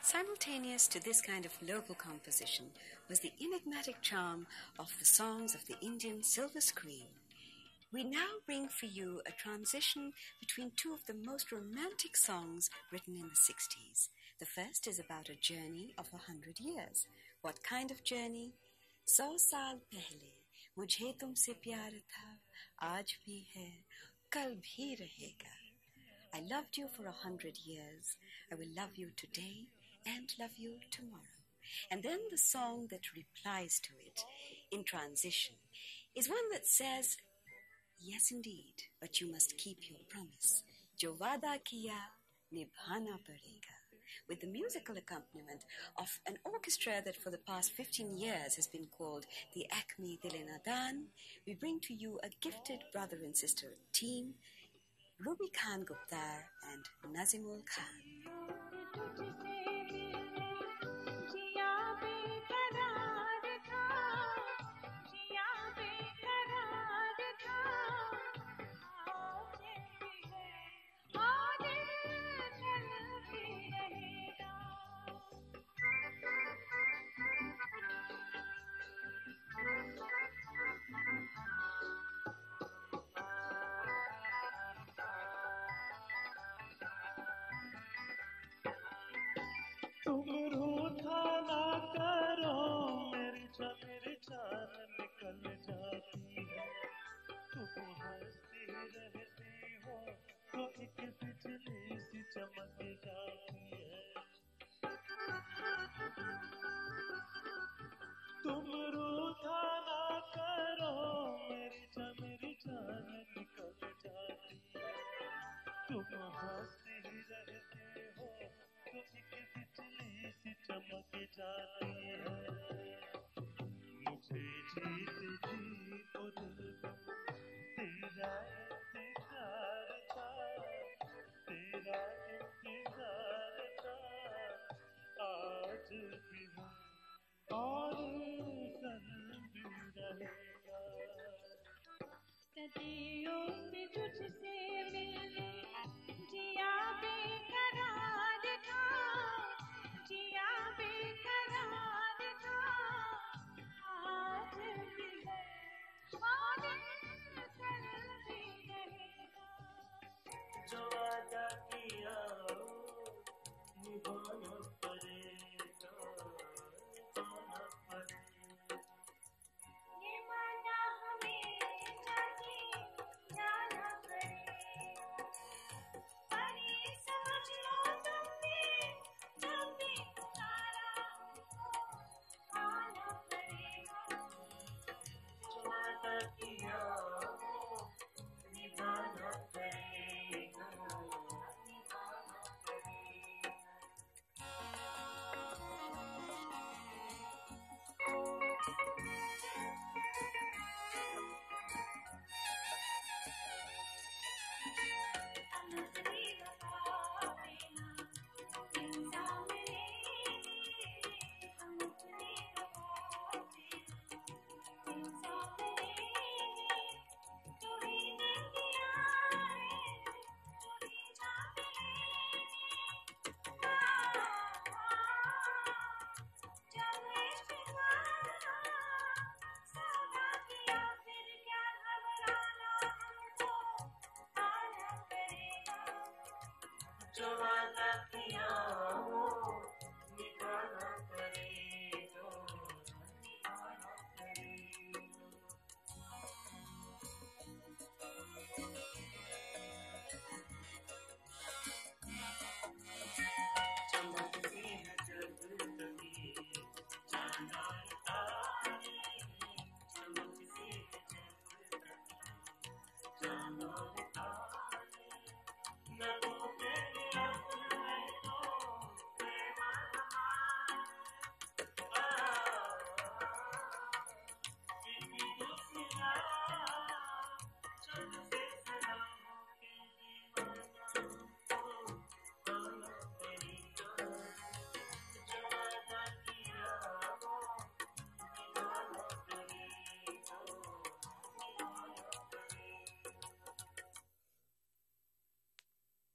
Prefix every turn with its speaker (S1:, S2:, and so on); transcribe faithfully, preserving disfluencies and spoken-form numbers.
S1: Simultaneous to this kind of local composition was the enigmatic charm of the songs of the Indian silver screen. We now bring for you a transition between two of the most romantic songs written in the sixties. The first is about a journey of a hundred years. What kind of journey? सौ साल पहले मुझे तुमसे प्यार था, आज भी है, कल भी रहेगा. I loved you for a hundred years. I will love you today and love you tomorrow. And then the song that replies to it in transition is one that says, yes indeed, but you must keep your promise. Jo wada kiya, nibhana padega. With the musical accompaniment of an orchestra that for the past fifteen years has been called the Acme Dilinadan, we bring to you a gifted brother and sister team, Ruby Khan Guptar and Nazimool Khan.
S2: तुम रूठा ना करो, मेरी जान मेरी जान निकल जाती है. तुम हंसती रहती हो तो एक बिजली सी चमक जाती है. तुम रूठा ना करो, मेरी जान मेरी जान निकल जाती है. तुम हंसती रहती हो तो एक बिजली सी चमक जाती है. मुझे जीत जी ओ दिल तेरा इंतजार था, तेरा इंतजार था, आज भी हूँ और कल भी रहेगा.
S3: सदियों से तुझसे मिलने जिया बेकरार था, जिया बेकरार था, आज भी है और कल भी रहेगा.
S2: जो वादा किया निभाना